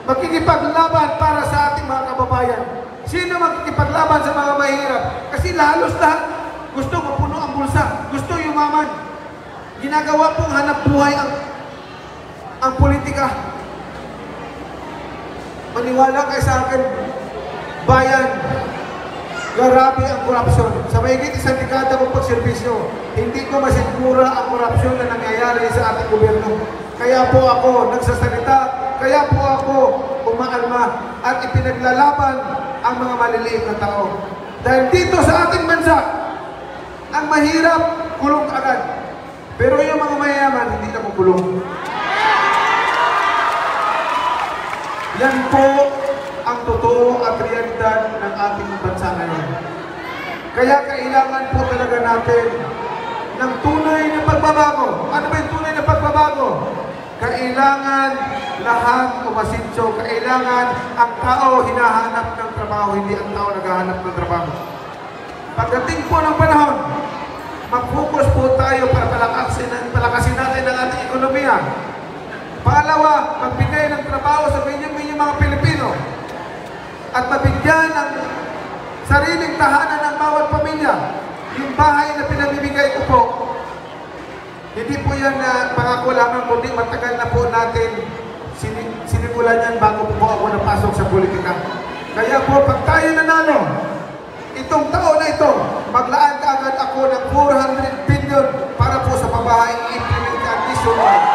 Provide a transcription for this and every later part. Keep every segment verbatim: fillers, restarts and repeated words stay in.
makikipaglaban para sa ating mga kababayan. Sino makikipaglaban sa mga mahirap? Kasi lalos lahat gusto mapuno ang bulsa, gusto yumaman. Ginagawa pong hanap buhay ang, ang politika. Maniwala kayo sa akin, bayan, grabe ang korupsyon. Sa mahigit isang dekada kong pagserbisyo, hindi ko masigura ang korupsyon na nangyayari sa ating gobyerno. Kaya po ako nagsasalita, kaya po ako umaalma at ipinaglalaban ang mga maliliit na tao. Dahil dito sa ating bansa, ang mahirap, kulong agad. Pero yung mga mayayaman, hindi na kukulong. Yan po ang totoo at realidad ng ating bansa ngayon. Kaya kailangan po talaga natin ng tunay na pagbabago. Ano ba yung tunay na pagbabago? Kailangan lahat umasitso. Kailangan ang tao hinahanap ng trabaho, hindi ang tao naghahanap ng trabaho. Pagdating po ng panahon, mag-focus po tayo para palakasin, palakasin natin ang ating ekonomiya. Pangalawa, magbigay ng trabaho sa minyong-minyong mga Pilipino at mabigyan ng sariling tahanan ng bawat pamilya. Yung bahay na pinamimigay ko po, hindi po yan na pangako lamang, kundi matagal na po natin sinimulan yan bago po ako napasok sa politika. Kaya po, pag tayo nanalo, itong taon na ito, maglaan ka agad ako ng four hundred billion para po sa pabahay i-implement yan nationwide.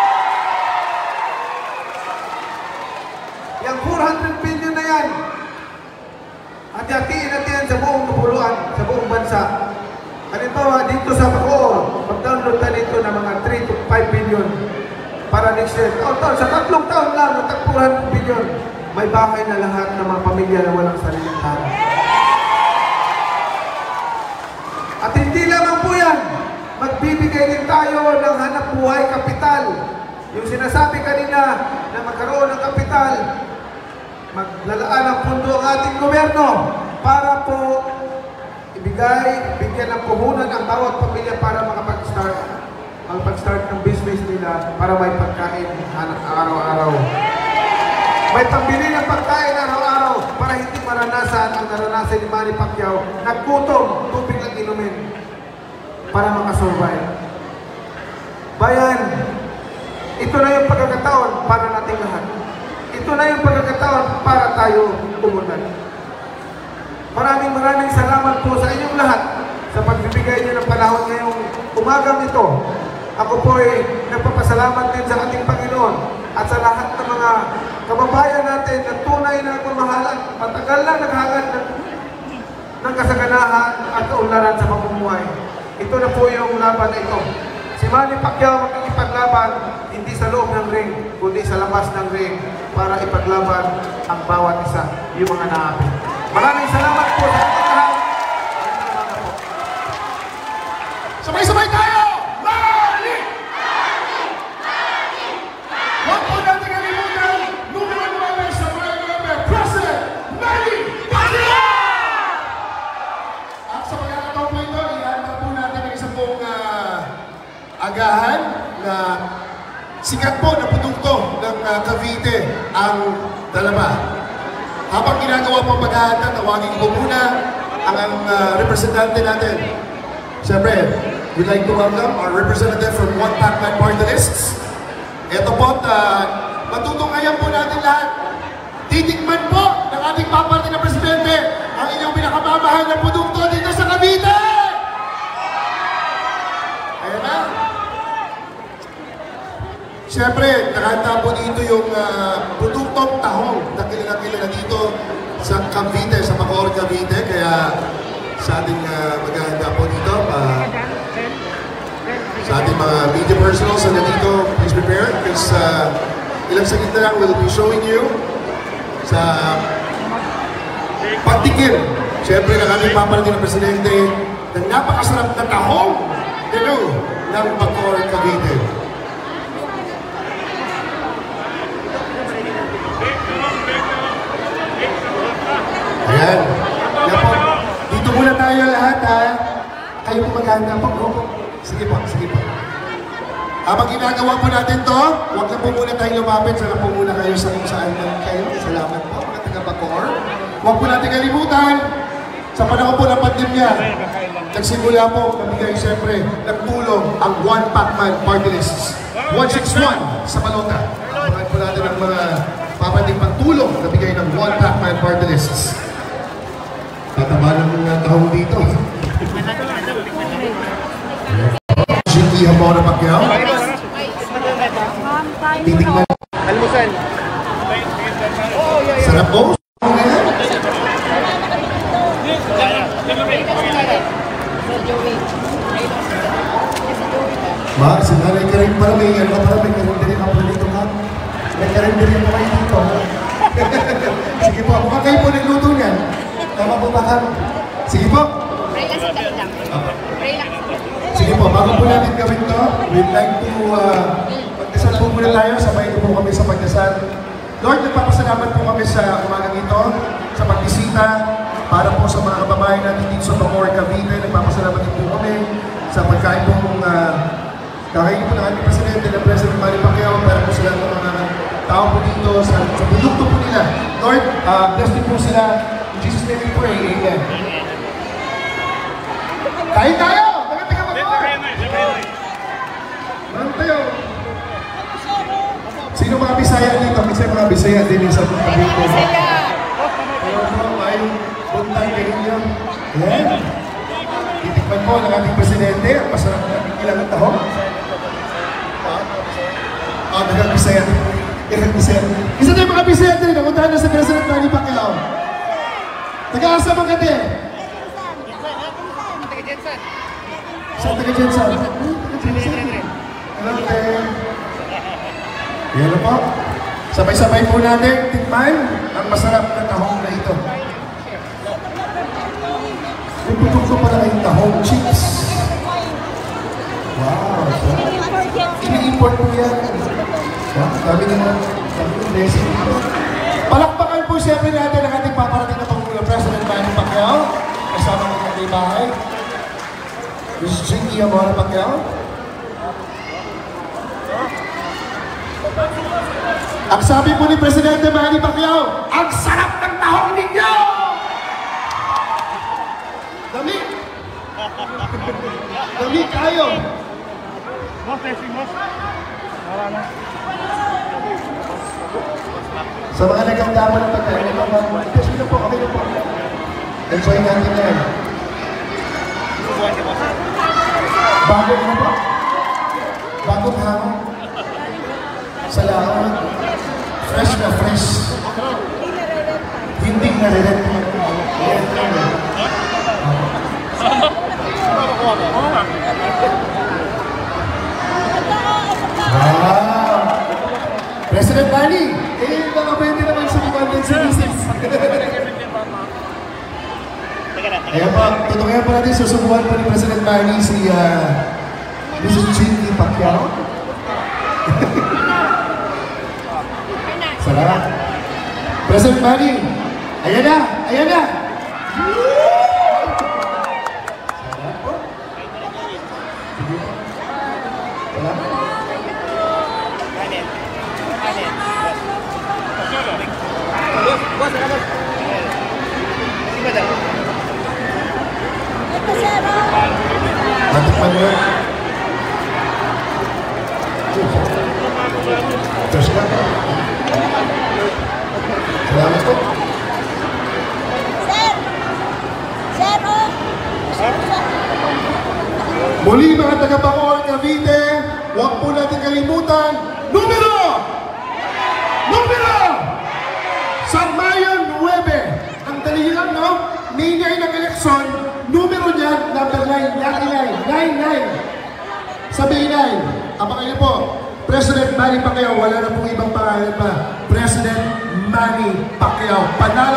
Yung four hundred billion na yan, hati-hatiin natin yan sa buong kapuluan, sa buong bansa. Halimbawa, dito sa Bacoor, mag-download na dito ng mga three to five billion para next year. Taon-taon, sa tatlong taon lang, ng four hundred billion, may bahay na lahat ng mga pamilya na walang sariling tahanan. At hindi lamang po yan, magbibigay din tayo ng hanap buhay kapital. Yung sinasabi kanina na magkaroon ng kapital, maglalaan ng pundo ang ating gobyerno para po ibigay, bigyan ng puhunan ang bawat pamilya para makapag-start makapag-start ng business nila para may pagkain araw-araw. May pambili ng pagkain araw-araw para hindi maranasan ang naranasan ni Manny Pacquiao. Nagkutom, tubig lang inumin para makasurvive. Bayan, ito na yung pagkakataon para nating lahat. Ito na yung pagkakataon para tayo umunad. Maraming maraming salamat po sa inyong lahat sa pagbibigay niyo ng panahon ngayong umagang ito. Ako po ay nagpapasalamat din sa ating Panginoon at sa lahat ng mga kababayan natin na tunay na nagmamahalan, matagal na naghangad ng, ng kasaganahan at kaunlaran sa pamumuhay. Ito na po yung laban na ito. Si Manny Pacquiao makikipaglaban hindi sa loob ng ring, kundi sa labas ng ring para ipaglaban ang bawat isa, yung mga naapit. Maraming salamat po sa ating lahat. Sabay-sabay tayo! Manny! Huwag po natin kalimutan, numero one sa mga President Manny Pacquiao! At sa pagkakataon po ito, ihanda po natin ang isang pong uh, agahan na sikat po na produkto ng uh, Cavite ang Dalaba. Habang ginagawa pang paghahanda, tawagin ko muna ang uh, representante natin. Siyempre, we'd like to welcome our representative from One Pacman Party Lists. Ito po, uh, matutunghayan po natin lahat. Titikman po ng ating paparte na presidente ang inyong pinakamamahal na produkto dito sa Cavite! Ayan na. Siyempre, nakahanda po dito yung uh, produktong tahong na kilala-kilala dito sa Cavite, sa Bacoor, Cavite. Kaya sa ating uh, maghahanda po dito, uh, sa ating mga media personals na dito, please prepare because uh, ilang saglit na lang we'll be showing you sa pagtikim. Siyempre, ng aming paparating na presidente ng napakasarap na tahong dito ng Bacoor, Cavite. Ayan. Yan po. Dito muna tayo lahat ha. Kayo po maghahanda po. Sige po, sige po. Habang ginagawa po natin to, huwag na po muna tayo lumapit. Sana po muna kayo sa kung saan man kayo. Salamat po, mga taga-Bacoor. Huwag po natin kalimutan, sa panahon po ng pandemya, nagsimula po kami kayo siyempre, nagtulong ang One Pacman Party List. one six one sa Balota. Abangan po natin ang mga papating pagtulong na bigay ng One Pacman Party List. Tataba ng mga taong dito. Jinky Hamora Pacquiao. Titignan. Almusal. Sarap po. Ma, sinalay ka rin para may ano para may karinderin ako dito ha. May karinderin ako kayo dito ha. Sige po, mukhang kayo po nagluto niyan. Tama po ba ka? Sige po. Sige po, bago po natin gawin to, we'd like to uh, magdasal po muna tayo, sabay po kami sa pagdasal. Lord, nagpapasalamat po kami sa umagang ito, sa pagbisita, para po sa mga kababayan natin dito sa Bacoor, Cavite. Nagpapasalamat din po kami sa pagkain po ng uh, kakainin po ng ating Presidente na President Manny Pacquiao, para po sila ng mga tao po dito sa, sa produkto po nila. Lord, uh, bless din po sila. In Jesus' name we pray. Amen. Kain tayo! Taga taga Bacoor! Meron tayo. Sino mga Bisaya dito? Kasi mga Bisaya din sa Cavite. Pero po, may buntay kayo niyo. Ayan. Titikman po ng ating Presidente ang masarap na ilang tahong. Ah, taga-Bisaya. Taga-Bisaya. Isa tayo mga Bisaya din. Nakuntahan na sa President Manny Pacquiao. Taga-asa mga kate? Sa taga-Jensan? Taga-Jensan. Hello, Ted. Yan po. Sabay-sabay po natin tikman ang masarap na tahong na ito. Puputok ko pala yung tahong chips. Wow. Ini-import po yan. Wow, dami naman. Dami ng blessing dito. Palakpakan po siyempre natin ang ating paparating na Pangulo, President Manny Pacquiao. Kasama ng ating bahay. Miz Jinky Hamora Pacquiao. Ang sabi po ni Presidente Manny Pacquiao, ang sarap ng tahong ninyo! Dami! Dami kayo! Sa mga nagagdaman ng pagkain ng mga mga sino po, okay na po. Enjoy natin yan. Bago na po? Bagong hamon? Salamat. Fresh na fresh. Hindi nare-ret. Wow! President Manny, eh, nakapwede naman sa Content Citizens. Ayan po, tutukayan po natin, susubuhan po ni President Manny si uh, Missus Jinky Pacquiao. Salamat. President Manny, ayan na, ayan na. Salamat po. Salamat. Matikman mo yan. Terus ka. Salamat po. Sir! Sir, oh! Muli mga taga-Bacoor, Cavite, huwag po natin kalimutan, numero! Numero! Sarmayan nine. Ang dali lang, no? Ninay ng eleksyon, numero niya, number nine, lucky nine, nine nine. Sabi nine, abang kayo po, President Manny Pacquiao, wala na pong ibang pangalan pa. President Manny Pacquiao, panalo.